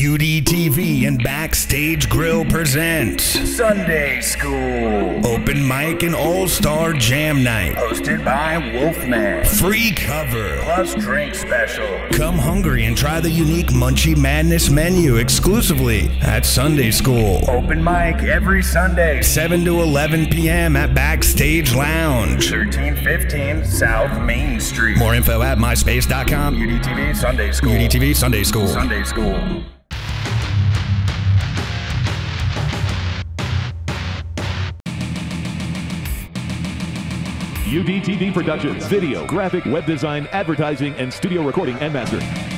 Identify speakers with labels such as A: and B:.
A: UDTV and Backstage Grill present
B: Sunday School
A: Open Mic and All-Star Jam Night,
B: hosted by WOLFMAN.
A: Free cover
B: plus drink special.
A: Come hungry and try the unique Munchie Madness menu exclusively at Sunday School.
B: Open mic every Sunday
A: 7 to 11 p.m. at Backstage Lounge,
B: 1315 South Main Street.
A: More info at myspace.com.
B: UDTV Sunday School.
A: UDTV Sunday School.
B: Sunday School.
C: UDTV Productions, video, graphic, web design, advertising, and studio recording and mastering.